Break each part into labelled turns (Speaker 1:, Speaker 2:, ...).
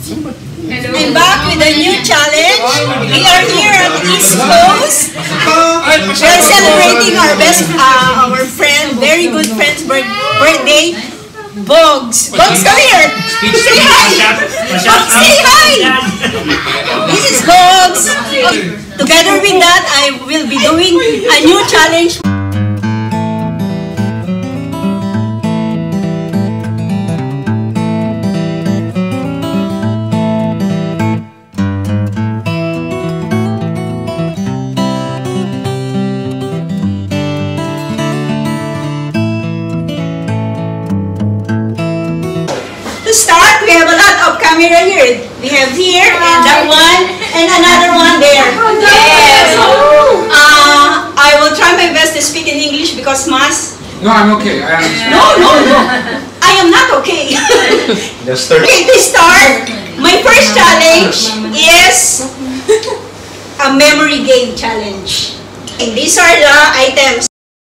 Speaker 1: I'm back with a new challenge. We are here at the East Coast. We're celebrating our friend, very good friend's birthday, Bogs. Bogs, come here. Say hi. Bogs, say hi. This is Bogs. Together with that, I will be doing a new challenge. To start, we have a lot of camera here. We have here and that one and another one there. Yes. I will try my best to speak in English because Mas.
Speaker 2: No, I'm okay. I understand.
Speaker 1: No. I am not okay. Okay, to start, my first challenge is a memory game challenge. And these are the items.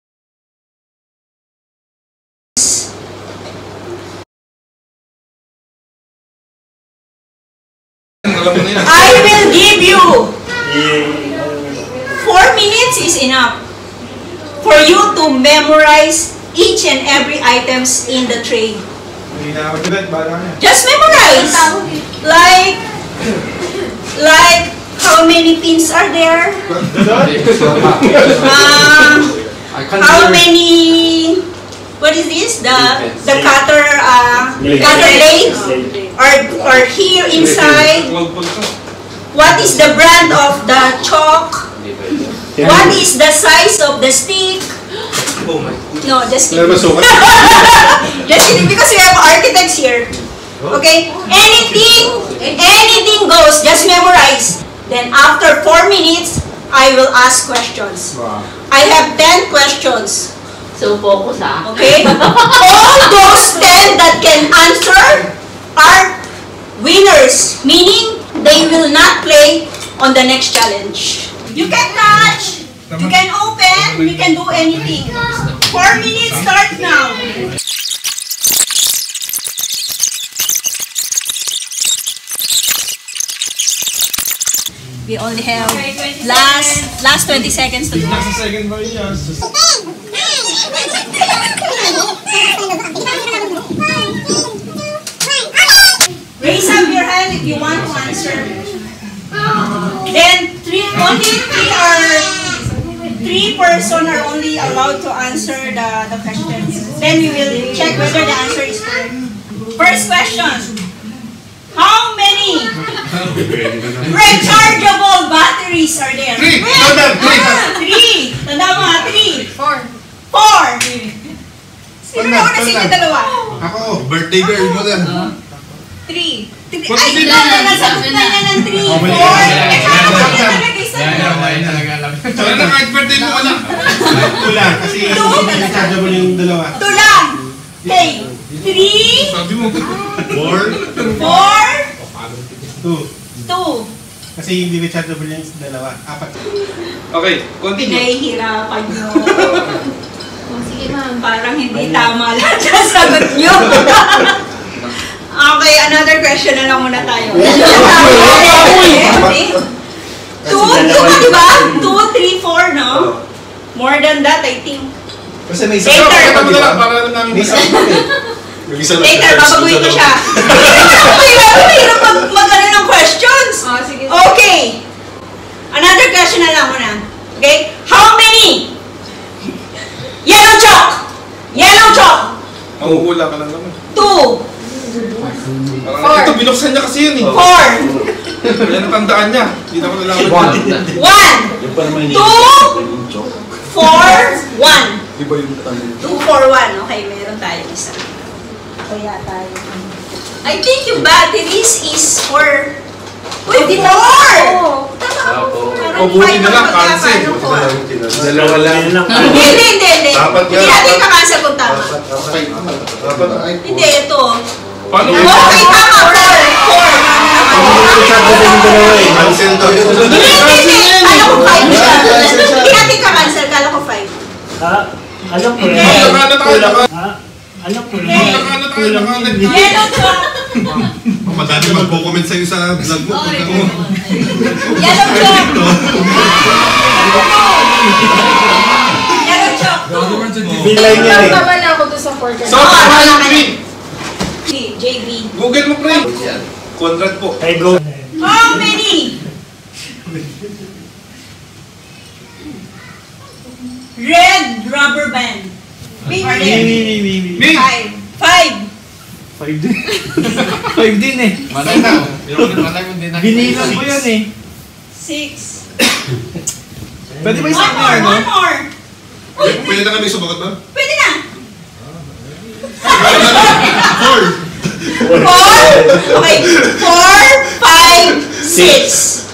Speaker 1: I will give you 4 minutes is enough for you to memorize each and every items in the tray. Just memorize. Like how many pins are there? How many? What is this? The cutter blade or here inside. What is the brand of the chalk? What is the size of the stick? No, just kidding. Just kidding because we have architects here. Okay? Anything goes. Just memorize. Then after 4 minutes, I will ask questions. I have 10 questions.
Speaker 3: So focus
Speaker 1: okay? All those 10 that can answer are winners, meaning they will not play on the next challenge. You can touch, you can open, you can do anything. 4 minutes start now. We only have last 20 seconds to do. Raise up your hand if you want to answer. Then three person are only allowed to answer the questions. Then we will check whether the answer is correct. First question. How many rechargeable batteries are there? 3. Tanda mo nga, 3. 4. Sino na una sino dalawa?
Speaker 4: Ako, birthday girl mo lang.
Speaker 1: 3. Ay, nasagot na niya ng 3, 4.
Speaker 4: Wala na kahit birthday mo wala. Tula, kasi rechargeable yung dalawa.
Speaker 1: Tula. Okay. 3.
Speaker 4: Sabi mo. 4.
Speaker 1: 4. 2.
Speaker 4: Kasi hindi rechargeable yung dalawa. 4.
Speaker 2: Okay, continue.
Speaker 1: Pinahihirapan nyo.
Speaker 3: Sige ma'am.
Speaker 1: Parang hindi tama lahat sa sagot nyo. Okay, another question na lang muna tayo. 2, diba? 2, 3, 4, no? More than that, I think.
Speaker 4: Kasi may isa.
Speaker 1: Later, babaguhin ko siya. Mahirap mag-ano ng questions. Okay. Another question na lang muna. Okay? How many? Yellow chalk!
Speaker 2: Mahuhula ka lang naman.
Speaker 1: 2.
Speaker 2: Ito, binuksan niya kasi yun eh.
Speaker 1: 4.
Speaker 2: Yan ang tandaan niya. Hindi na ko nalaman.
Speaker 1: 1. 2. 4. 1. 2, 4, 1. Okay, meron tayo isa. Kaya tayo. I think yung batteries is for... Uy, 4! Tama ako.
Speaker 2: Buti na lang, cancel.
Speaker 4: Dalawa lang.
Speaker 1: Hindi. Hindi natin ka-cancel kung tama. Hindi, ito.
Speaker 2: Paano mo?
Speaker 1: Okay, tama. 4.
Speaker 4: Cancel to.
Speaker 1: Hindi. Kala ko 5 siya. Hindi natin ka-cancel. Kala ko 5.
Speaker 5: Alam ko rin.
Speaker 2: Nakahanap tayo.
Speaker 5: Alam ko rin.
Speaker 1: Yellow chalk.
Speaker 4: madami magko-comment sa'yo sa vlog mo.
Speaker 1: Yellow chalk! Yellow chalk!
Speaker 5: Bilay niya eh.
Speaker 3: Tama na ako doon sa forecast.
Speaker 2: So,
Speaker 1: JB.
Speaker 2: Google mo, pre. Conrad po.
Speaker 5: Hey, go.
Speaker 1: How many red rubber band are there?
Speaker 2: Me!
Speaker 1: Five.
Speaker 5: 5 din. 5 din eh. Binilang ko yan eh.
Speaker 1: 6.
Speaker 5: Pwede ba
Speaker 1: One
Speaker 5: isang
Speaker 1: more,
Speaker 5: ano?
Speaker 1: one more.
Speaker 4: Pwede na kami sumagot ba?
Speaker 1: Pwede na.
Speaker 4: 4.
Speaker 1: 4. Okay. 4, 5, 6.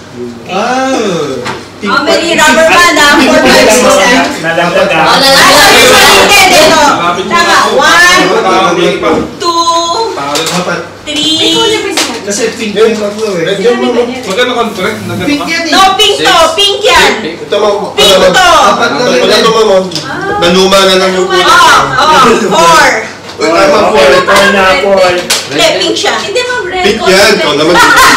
Speaker 1: How many rubber band? 4, 5, 6.
Speaker 5: Nalagdag ah.
Speaker 1: Hindi. Tama. 1, 2, 3.
Speaker 5: Kasi pink yung tatlo eh.
Speaker 2: Magkano contract?
Speaker 5: Pink yan eh.
Speaker 1: No, pink to. Pink yan.
Speaker 4: Ito mo.
Speaker 1: Pink to.
Speaker 4: Wala ito mo. Naluma na lang yung
Speaker 1: Oo. 4.
Speaker 4: Tama, 4.
Speaker 5: Paul na Paul.
Speaker 1: Hindi, pink siya. Hindi mo, red.
Speaker 4: Pink yan. Ikaw naman.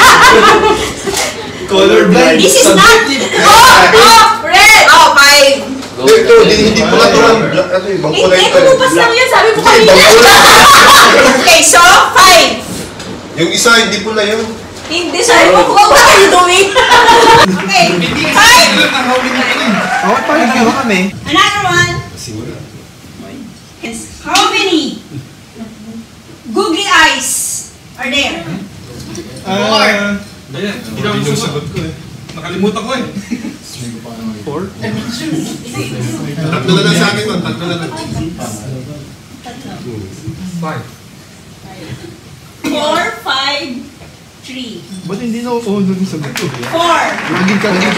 Speaker 5: Color blind.
Speaker 1: This is not. Red. 5.
Speaker 4: Ito, hindi pala ito lang. Ano yung bang kulay
Speaker 1: Hindi,
Speaker 4: ito?
Speaker 1: kumupas lang yun. Sabi ko kanina. Okay, so 5.
Speaker 4: Yung isa, hindi pula yun.
Speaker 1: Hindi, sabi ko, what are you doing? Okay, 5.
Speaker 5: Awat pala kayo kami.
Speaker 1: Another one. Yes. How many googly eyes are there?
Speaker 2: Ayan. Hindi ako susagot ko eh. Nakalimutan ko eh.
Speaker 5: 4?
Speaker 4: Tatlo na lang sa akin, man. Tatlo na lang.
Speaker 1: 4, 5, 3.
Speaker 5: Ba't hindi na ako nun sa gato?
Speaker 1: 4.
Speaker 5: Laging ka lang.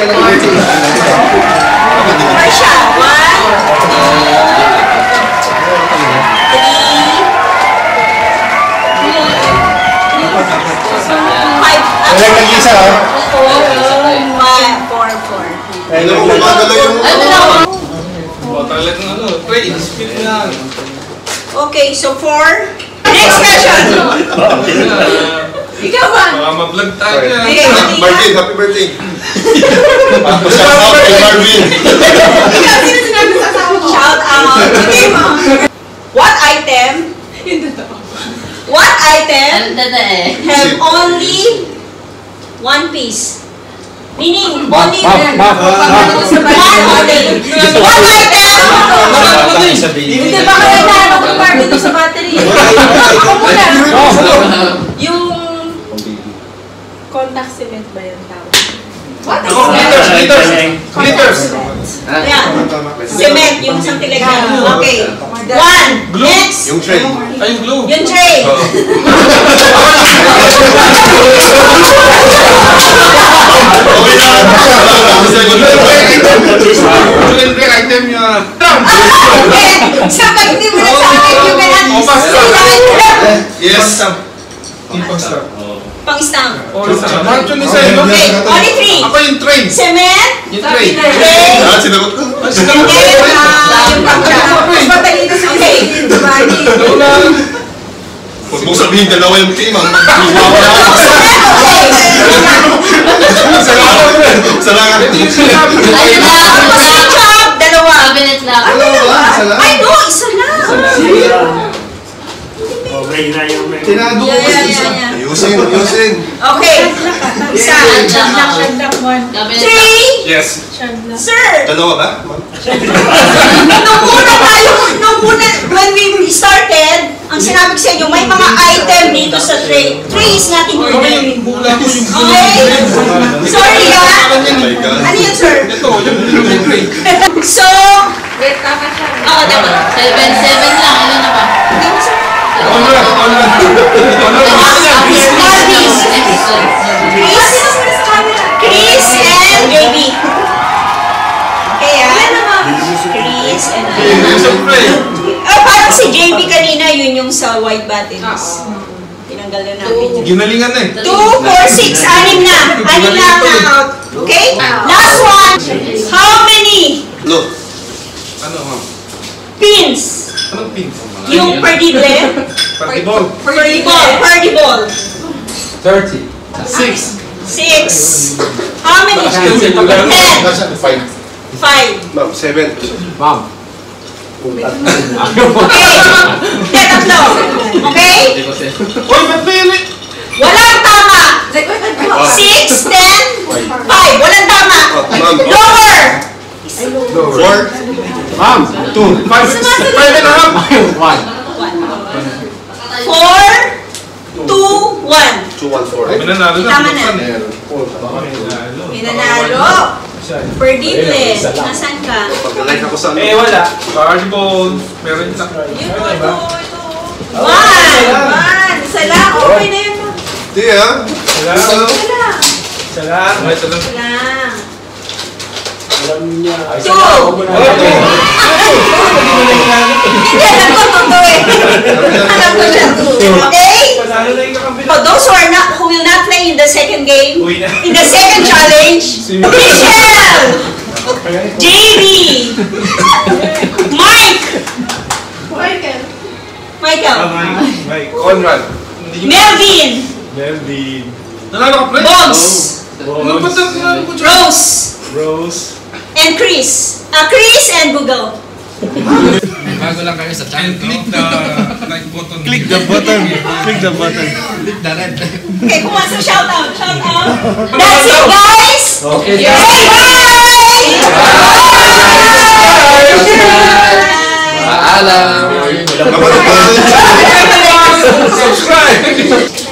Speaker 1: Four siya. 1, 2, 3, 5.
Speaker 5: Wala kang isa ha?
Speaker 1: 4.
Speaker 4: Ano mo, gumagalaw yung...
Speaker 2: Talagang ano, Trey, speed na.
Speaker 1: Okay, so 4. Next question. Ikaw ba?
Speaker 2: Baka ma-vlog tayo yan.
Speaker 4: Marvin, happy birthday. Shout out kay Marvin.
Speaker 1: Ikaw, sino sinabi sa asawa ko? Shout out. Okay, ma'am. What item? What item have only one piece? Meaning, only one only. One item! Hindi ba kayo nahanap ng part dito sa battery? Ako muna. Yung
Speaker 3: Contact cement ba yung tawag?
Speaker 1: what is
Speaker 2: Ako, glitters.
Speaker 1: Ayan. Cement, yung something like that. Okay. 1. Next.
Speaker 4: Yung tray.
Speaker 2: Ay, yung glue.
Speaker 1: Yung tray.
Speaker 2: Yung break item yun.
Speaker 1: Sa pag hindi mo na sa akin, yung
Speaker 4: Yes.
Speaker 1: pang-stamp.
Speaker 2: March yun isa yun.
Speaker 1: Okay, only 3.
Speaker 2: Ako yung train.
Speaker 1: Cement,
Speaker 2: Yung train.
Speaker 1: tray,
Speaker 4: Ah, sinagot ko.
Speaker 2: Ay,
Speaker 1: and
Speaker 2: sinagot ko.
Speaker 1: then yung pang-stamp. Mas matalino sa okay.
Speaker 4: Huwag mong sabihin dalawa yung team. Salamat.
Speaker 2: Ito yung sinabi ko.
Speaker 1: Job, dalawa.
Speaker 3: Cabinet lang.
Speaker 1: Ay, no, isa lang.
Speaker 5: Okay na yung
Speaker 4: Tinado ko kasi isa. Ayusin.
Speaker 1: Okay, isa.
Speaker 3: Cabinet
Speaker 1: 3.
Speaker 2: Yes.
Speaker 1: Sir,
Speaker 4: Dalawa ba?
Speaker 1: nung muna, when we started, ang sinabi ko sa inyo, may mga item dito sa tray. Tray is not included.
Speaker 2: Yung bula ko yung glue.
Speaker 1: Okay? Sorry ah.
Speaker 4: Oh my God.
Speaker 1: Ano yun, sir?
Speaker 2: Ito, yung glue yung tray.
Speaker 1: So,
Speaker 3: Wait, tama siya.
Speaker 1: oo, tama.
Speaker 3: 7 lang. Ilan na ba?
Speaker 1: Tama, sir.
Speaker 2: Honor.
Speaker 1: Chris and JB. Okay, Chris and JB.
Speaker 2: Yung sa tray.
Speaker 1: Parang si JB kanina, yun yung sa white buttons. Tinanggal na namin.
Speaker 2: Ginalingan na eh.
Speaker 1: 2, 4, 6, 6 na. 6 na ang out. Okay? Last one. How many
Speaker 4: Look.
Speaker 2: Ano, ma'am?
Speaker 1: pins?
Speaker 2: Anong pin?
Speaker 1: Yung perdible?
Speaker 2: Partibol.
Speaker 1: Perdible.
Speaker 2: Sa
Speaker 6: 30.
Speaker 2: 6.
Speaker 1: 6. How many?
Speaker 6: Ten.
Speaker 1: 10.
Speaker 5: Five.
Speaker 1: 5.
Speaker 5: Ma'am, 7.
Speaker 6: Ma'am.
Speaker 1: Okay. Tatlo. Okay?
Speaker 2: Uy, ba't pili?
Speaker 1: Walang tama. 6, 10, 5. Walang tama.
Speaker 5: Ma'am,
Speaker 1: Lower.
Speaker 5: 4.
Speaker 6: Ma'am. 2.
Speaker 2: 5 and a half.
Speaker 6: 1.
Speaker 1: 4, 2, 1.
Speaker 5: 2, 1, 4.
Speaker 2: Mananalo na.
Speaker 1: Tama na. Pinanalo. Perdible. Nasaan ka?
Speaker 5: Pag-like ako sa
Speaker 2: Eh, wala. Fireball. Meron lang.
Speaker 1: Ito. 1. Isa lang. Okay na yun.
Speaker 5: Hindi ah.
Speaker 2: Wala.
Speaker 1: Isa lang.
Speaker 2: Isa lang. Ito lang.
Speaker 1: Isa lang.
Speaker 6: Ay,
Speaker 1: 2.
Speaker 2: Okay.
Speaker 1: Hindi, alam ko totoo eh. Alam ko siya 2. Okay?
Speaker 2: Panalo na yung kakampi.
Speaker 1: For those who will not play in the second game,
Speaker 2: Uwi na.
Speaker 1: in the second challenge, Michelle, JB, Mike, Michael,
Speaker 2: Mike. Conrad.
Speaker 1: Melvin,
Speaker 2: Melvin. Nanalo ka, pre?
Speaker 1: Bogs,
Speaker 2: Ano ba ito?
Speaker 1: Rose,
Speaker 2: Rose.
Speaker 1: and Chris. Chris and Google.
Speaker 6: Bago lang kayo sa channel.
Speaker 2: Click the like button. Click the button. Click the button.
Speaker 6: Click the red.
Speaker 1: Okay, who wants to shout out? Shout out. That's it, guys.
Speaker 6: Okay,
Speaker 1: Say bye.
Speaker 6: Paalam.
Speaker 5: Kapag
Speaker 2: Subscribe!